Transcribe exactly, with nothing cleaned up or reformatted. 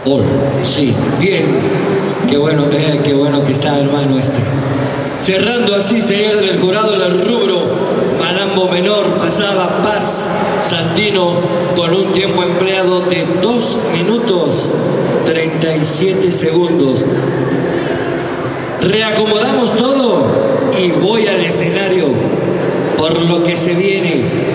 All, sí, bien. Qué bueno, eh, qué bueno que está, hermano, este. Cerrando así, señor del jurado, del rubro Malambo Menor, pasaba Paz Santino con un tiempo empleado de dos minutos treinta y siete segundos. Reacomodamos todo y voy al escenario por lo que se viene.